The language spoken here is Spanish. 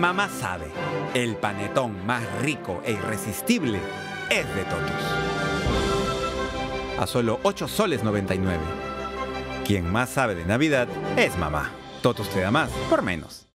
Mamá sabe, el panetón más rico e irresistible es de Totus. A solo 8 soles 99. Quien más sabe de Navidad es mamá. Totus te da más por menos.